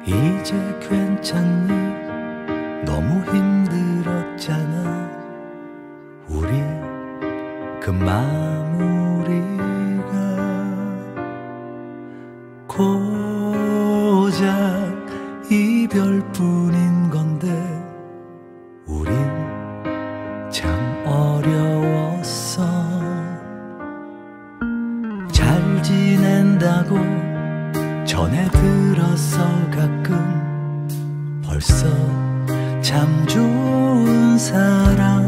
이제 괜찮니? 너무 힘들었잖아. 우리 그 마무리가 고작 이별뿐인 건데 우린 참 어려웠어. 잘 지낸다고 전해 들어서 가끔 벌써 참 좋은 사람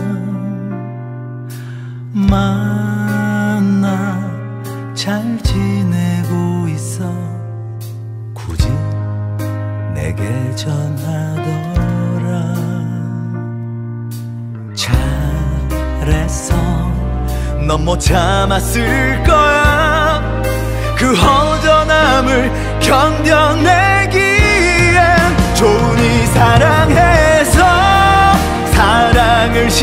만나 잘 지내고 있어. 굳이 내게 전하더라. 잘했어. 넌 못 참았을 거야. 그 허전함을 견뎌내기엔 좋으니 사랑해서 사랑을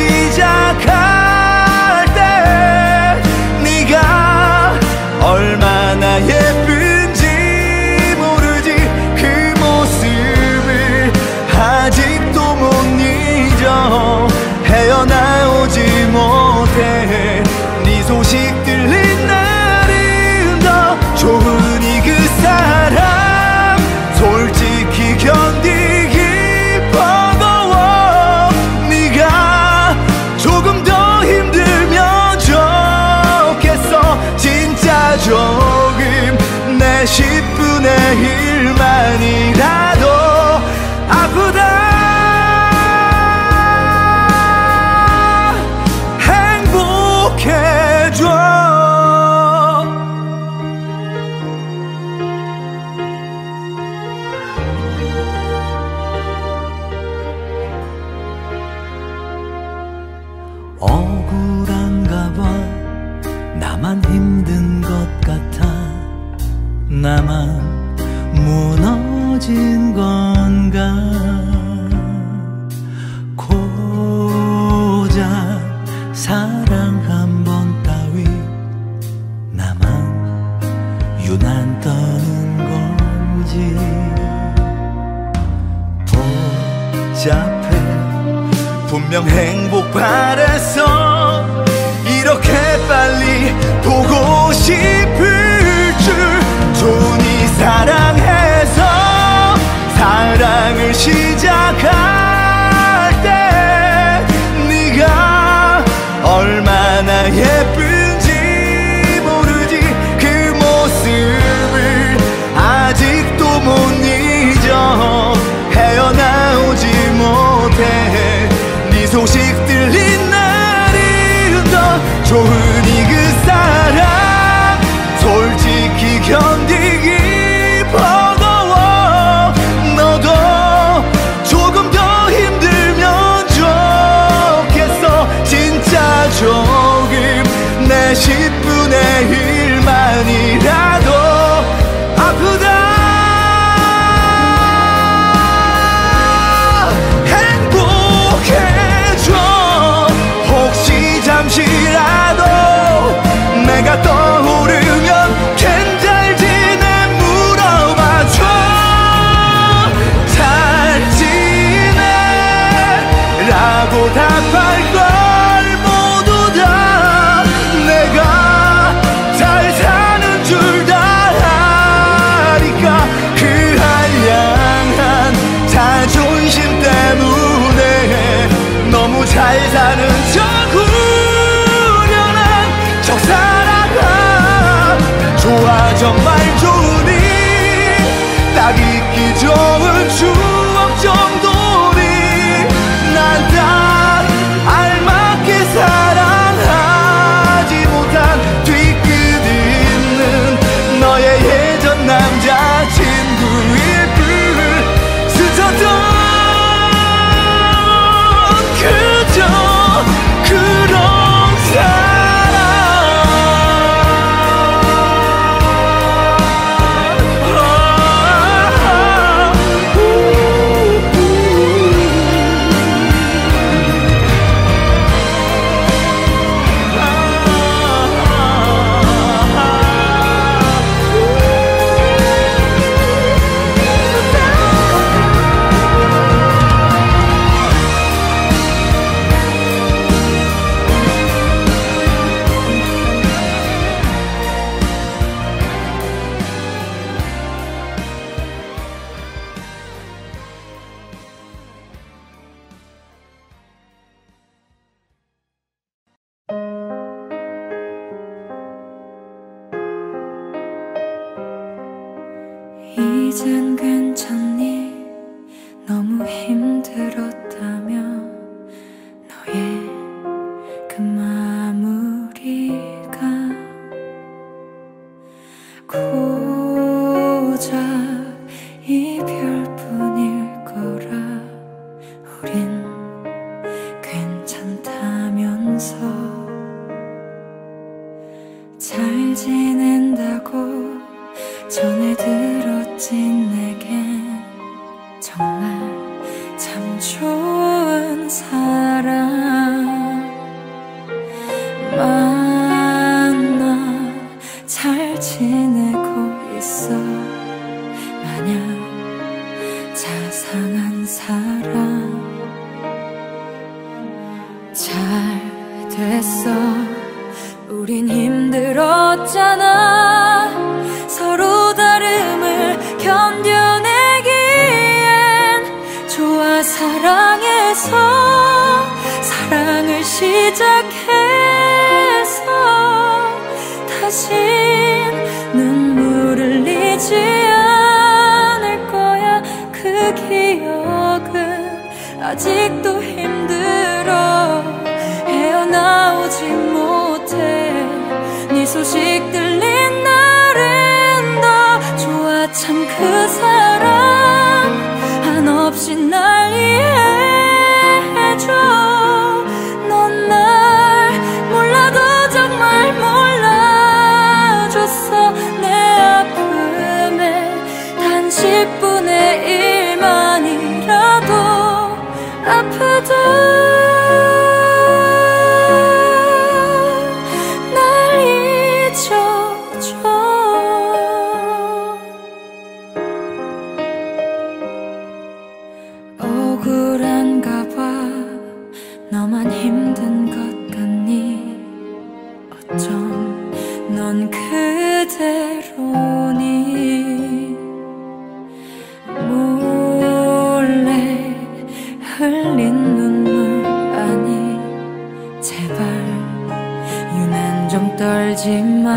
시작할 때 네가 얼마나 예쁜지 모르지. 그 모습을 아직도 못 잊어. 헤어나오지 못해. 네 소식 들린 날은 더 좋으니 그 사람 솔직히 견디기 버거워. 네가 조금 더 힘들면 좋겠어. 진짜 조금 내 10분의 1만이라도 아프다 억울한가 봐. 나만 힘든 것 같아. 나만 무너진 건가. 고작 사랑 한 번 따위 나만 유난 떠는 건지. 복잡해. 분명 행복 바랬어. 이렇게 빨리 보고 싶을 줄. 좋으니 사랑해서 사랑을 시작할 때 네가 얼마나 예쁜지 모르지. 그 모습을 아직도 못 잊어. 헤어나오지 못해. 네 소식 들린 날은 더 좋으니 그 사람 솔직히 견디기 버거워. 너도 조금 더 힘들면 좋겠어. 진짜 조금 내 10분의 1만이라도 아프다 잠시라도 내가 떠오르면 괜잘 지내 물어봐줘. 잘 지내 라고 답할 걸 모두 다 내가 잘 사는 줄 다 아니까. 그 한량한 자존심 때문에 너무 잘 사는 척 좋아 정말 좋으니 딱 잊기 좋은 추억 정도니. 난 딱 알맞게 사랑하지 못한 뒤끝 있는 너의 예전 남자친구일 뿐. 스쳤던 그저 그런 사랑. 이젠 괜찮니? 너무 힘들었다며 너의 그 마무리가 고작 이별뿐일 거라. 우린 괜찮다면서 잘 지낸다고 전해 들었지. 내겐 정말 참 좋은 사람 만나 잘 지내고 있어. 마냥 자상한 사람. 잘 됐어. 우린 힘들었잖아. 서로 다름을 견뎌내기엔 좋아 사랑해서 사랑을 시작해서 다신 눈물을 흘리지 않을 거야. 그 기억은 아직도 힘들어. 헤어나오지 못해. 네 소식 들린 날은 더 좋아. 참 그 사람 한없이 날 이해해줘. 넌 날 몰라도 정말 몰라줬어. 내 아픔에 단 10분의 1만이라도 아프다. 억울한가 봐. 너만 힘든 것 같니? 어쩜 넌 그대로니? 몰래 흘린 눈물 아니? 제발 유난 좀 떨지 마.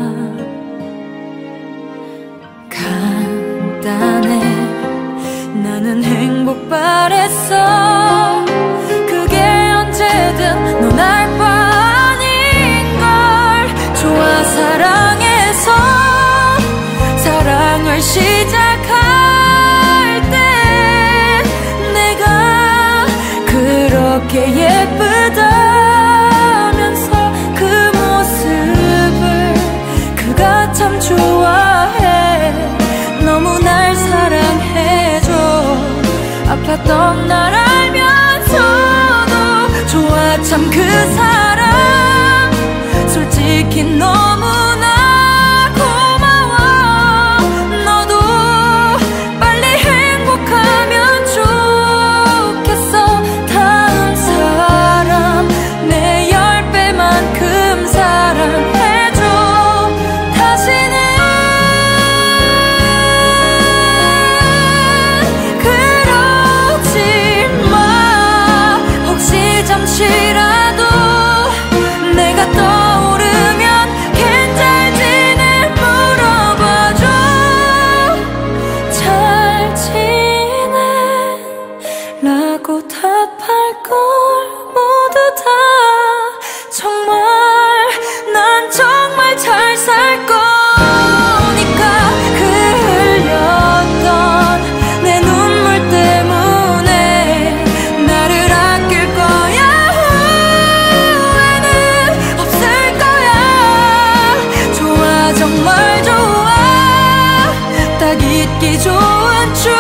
간단해. 나는 행복 바랬어. 그게 언제든 넌 알 바 아닌걸. 좋아 사랑해서 사랑을 시작할 때 내가 그렇게 예쁘다면서 그 모습을 그가 참 좋아해. 너무 날 사랑해줘. 아팠던 날 알면서도 좋아. 참 그 사람 솔직히 너무나 고마워. 너도 빨리 행복하면 좋겠어. 다음 사람 내 10배만큼 사랑해줘. 다시는 잠시라도 내가 떠오르면 괜찮지는 물어봐줘. 잘 지내? 라고 답할걸 모두 다. 정말 난 정말 잘 살 거니까. 그 흘렸던 내 눈물 때문에 나를 아낄 거야. 정말 좋아. 딱 잊기 좋은 추억